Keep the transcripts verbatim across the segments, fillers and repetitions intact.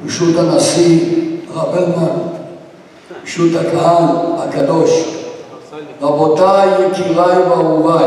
ברשות הנשיא הרב הלמן, ברשות הקהל הקדוש, רבותיי, יקיריי ואהוביי,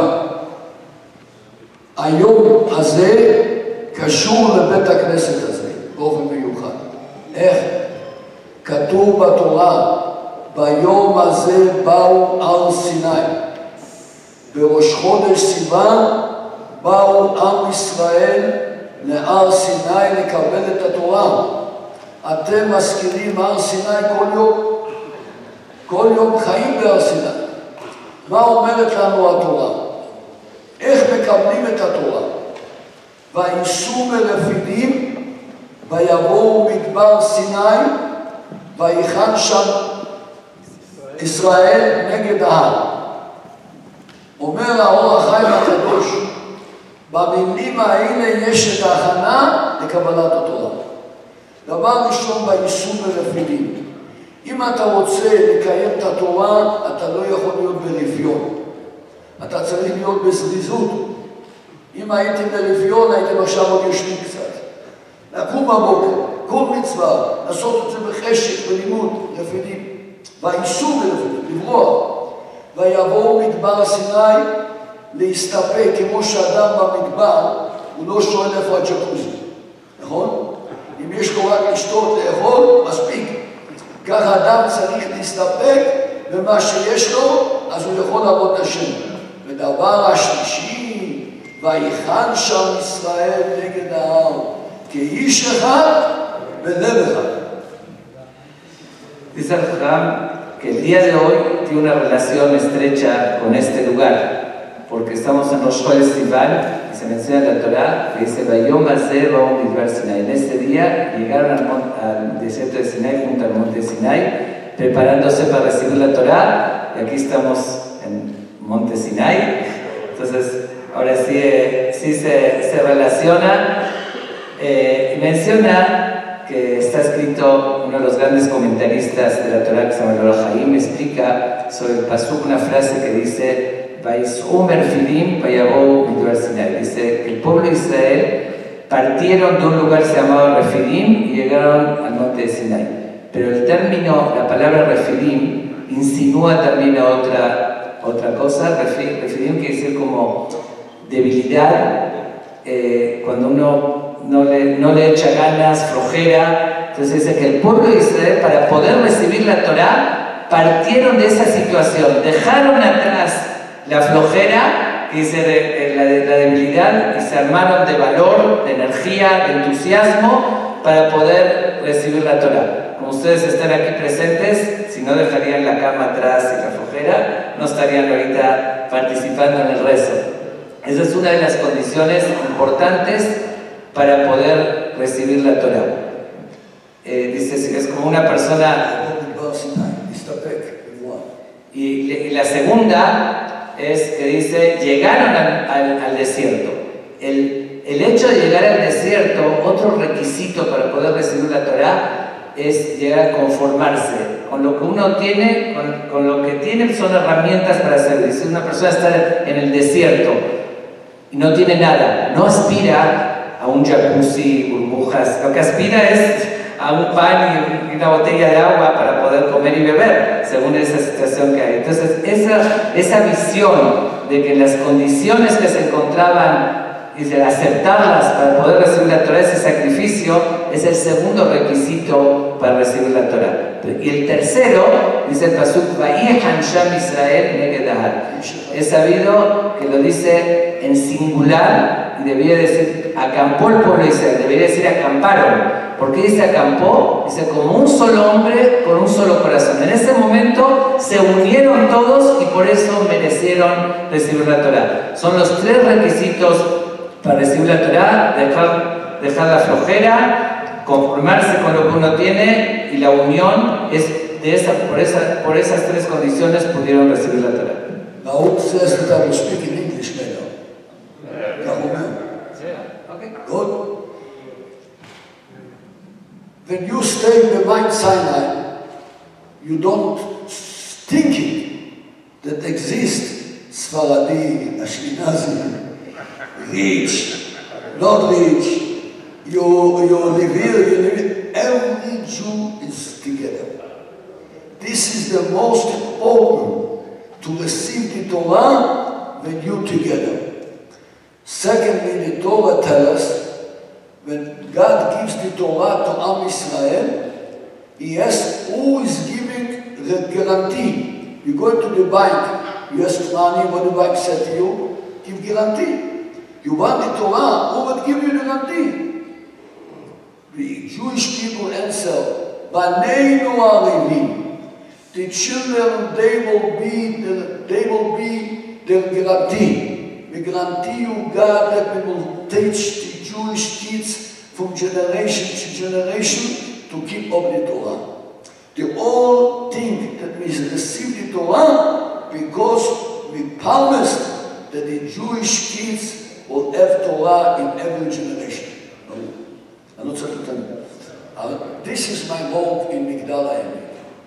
היום הזה קשור לבית הכנסת הזה באופן מיוחד. איך? כתוב בתורה, ביום הזה באו הר סיני. בראש חודש סיוון באו עם ישראל להר סיני לקבל את התורה. אתם מזכירים הר סיני כל יום? כל יום חיים בהר סיני. מה אומרת לנו התורה? איך מקבלים את התורה? וייסעו מרפידים ויבואו מדבר סיני ויחן שם ישראל נגד ההר. אומר האור החיים הקדוש, במילים האלה יש את ההכנה לקבלת התורה. דבר ראשון, וייסעו מרפידים. אם אתה רוצה לקיים את התורה, אתה לא יכול להיות ברפיון. אתה צריך להיות בזריזות. אם הייתם ברפיון, הייתם עכשיו עוד ישנים קצת. לקום בבוקר, כל מצווה, לעשות את זה בחשק, בלימוד, רפידים. וייסעו מרפידים, לברוח. ויבואו מדבר סיני להסתפק, כמו שאדם במדבר, הוא לא שואל איפה הג'קוזי. נכון? אם יש לו רק לשתות, לאכול, מספיק. ככה אדם צריך להסתפק במה שיש לו, אז הוא יכול לעבוד את השם. ודבר השלישי, ויחן שם ישראל נגד ההר, כאיש אחד בלב אחד. Dice el Ram que el día de hoy tiene una relación estrecha con este lugar, porque estamos en Rosh Chodesh Sivan y se menciona en la Torah que dice Vayom Hazeh Ba'u Midbar Sinai. En este día llegaron al, al desierto de Sinai, junto al monte Sinai, preparándose para recibir la Torah, y aquí estamos en monte Sinai. Entonces, ahora sí, eh, sí se, se relaciona eh, y menciona que está escrito, uno de los grandes comentaristas de la Torah, que se llama Or HaChaim, explica sobre el pasuk una frase que dice Vayis'u merfidim vayabou midbar Sinai. Dice que el pueblo de Israel partieron de un lugar llamado Refidim y llegaron al monte de Sinai. Pero el término, la palabra Refidim, insinúa también a otra, otra cosa. Refidim quiere decir como debilidad, eh, cuando uno No le, no le echa ganas, flojera. Entonces dice que el pueblo de Israel, para poder recibir la Torah, partieron de esa situación, dejaron atrás la flojera, que dice de, la, de, la debilidad, y se armaron de valor, de energía, de entusiasmo, para poder recibir la Torah. Como ustedes están aquí presentes, si no dejarían la cama atrás y la flojera, no estarían ahorita participando en el rezo. Esa es una de las condiciones importantes para poder recibir la Torah. Eh, dice, es como una persona... Y, y la segunda es que dice, llegaron al, al, al desierto. El, el hecho de llegar al desierto, otro requisito para poder recibir la Torah, es llegar a conformarse con lo que uno tiene, con, con lo que tiene son herramientas para hacerlo. Si una persona está en el desierto y no tiene nada, no aspira a un jacuzzi, burbujas, lo que aspira es a un pan y una botella de agua para poder comer y beber, según esa situación que hay. Entonces, esa, esa visión de que las condiciones que se encontraban y de aceptarlas para poder recibir la Torah, ese sacrificio, es el segundo requisito para recibir la Torah. Y el tercero, dice el pasuk, Vayehan Sham Israel neged ahar. He sabido que lo dice en singular y debía decir, acampó el pueblo de Israel, debería decir acamparon. ¿Por qué dice acampó? Dice como un solo hombre con un solo corazón. En ese momento se unieron todos y por eso merecieron recibir la Torah. Son los tres requisitos para recibir la Torah: dejar, dejar la flojera, conformarse con lo que uno tiene, y la unión es de esa, por, esa, por esas tres condiciones pudieron recibir la Torah. Now says that I will speak in English now. Okay. Good. When you stay in the Mount Sinai, you don't think it that exists Sfaradi, Ashkenazi, rich, not rich. You, you live here, you live here. Every the most important to receive the Torah when you together. Secondly, the Torah tells us when God gives the Torah to Am Israel, He asks who is giving the guarantee. You go to the bank, you ask money, what the bank said to you? Give guarantee. You want the Torah, who would give you the guarantee? The Jewish people answer, Baneinu Arevim. The children, they will be, the, they will be the guarantee. We guarantee you, God, that we will teach the Jewish kids from generation to generation to keep up the Torah. They all think that we receive the Torah because we promised that the Jewish kids will have Torah in every generation. No, I'm not saying that. Uh, this is my home in Migdal HaEmek.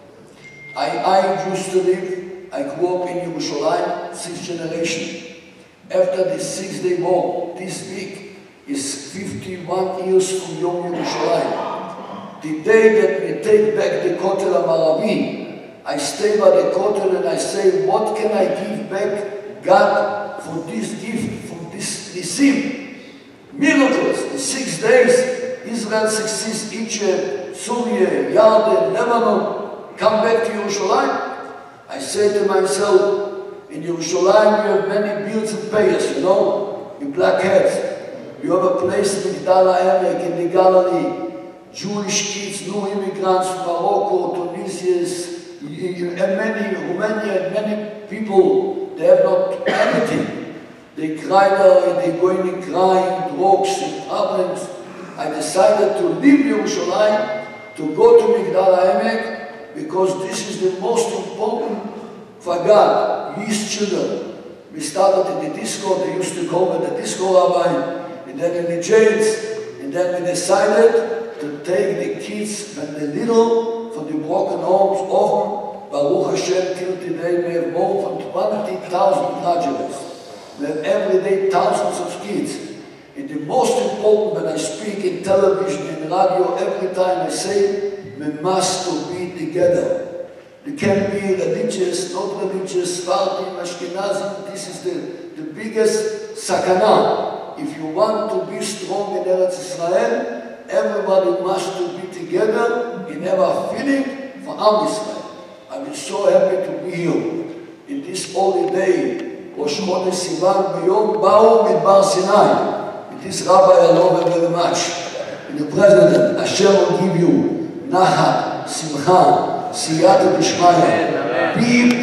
I, I used to live, I grew up in Yerushalayim, sixth generation. After the six-day war, this week is fifty-one years from Yom Yerushalayim. The day that we take back the Kotel HaMaravi, I stay by the Kotel and I say, what can I give back God for this gift, for this Nisim? Miracles. In six days, Israel succeeds Egypt, Syria, Yarden, Lebanon. Come back to Yerushalayim. I say to myself, in Yerushalayim you have many bills and payers, you know, in black hats. You have a place in Migdal HaEmek, in the Galilee. Jewish kids, new immigrants from Morocco, Tunisia, and many, Romania, and many people, they have not anything. They cry there, they go in crying, drugs and problems. I decided to leave Yerushalayim, to go to Migdal HaEmek, because this is the most important for God, His children. We started in the disco, they used to call me the disco rabbi, and then in the jails, and then we decided to take the kids when they're little from the broken homes over. Baruch Hashem, till today we have more than twenty thousand graduates. We have every day thousands of kids. And the most important when I speak in television and radio, every time I say, we must be together. We can be religious, not religious, Sephardim, Ashkenazim. This is the, the biggest sakana. If you want to be strong in Eretz Israel, everybody must be together in our feeling for Am Israel. I'm so happy to be here in this holy day, Rosh Chodesh Sivan, B'yom Ba'u Midbar Sinai. With this Rabbi I love him very much. And the President, Hashem will give you Nachat, Simcha, Siyata D'Shmaya. Be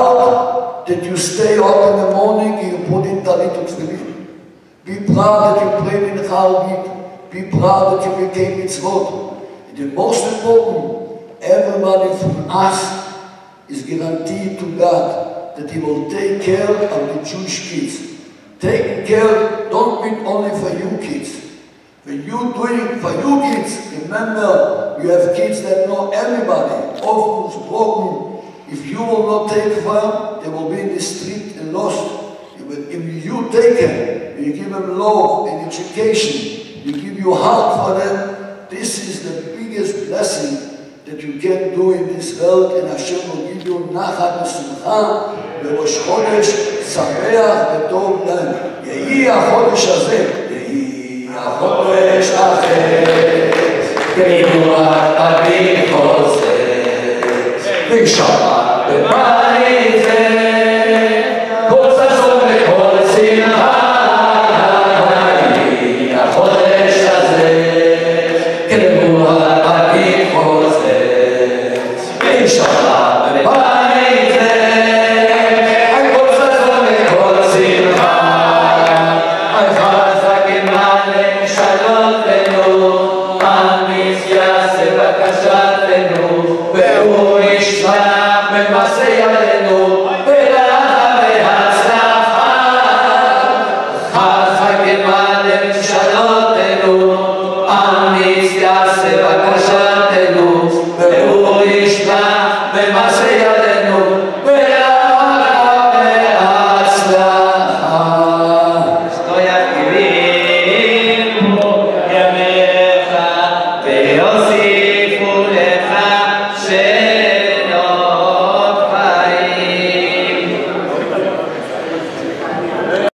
proud that you stay up in the morning and you put in Talit U'Tfilin. Be proud that you pray in Chal. Be proud that you became mitzvot. And the most important, everybody from us is guaranteed to God that He will take care of the Jewish kids. Taking care don't mean only for you kids. When you do it for you kids, remember you have kids that know everybody, orphans, broken. If you will not take care of them, they will be in the street and lost. If you take them, you give them love and education, you give your heart for them, this is the biggest blessing that you can do in this world, and Hashem will give you Nachat V'Simcha בראש חודש שמח וטוב לנו. יהי החודש הזה, יהי החודש הזה, כרוח אביב חוזר, ושמע בבית זה, כל ששון וכל שמחה. Am Israel,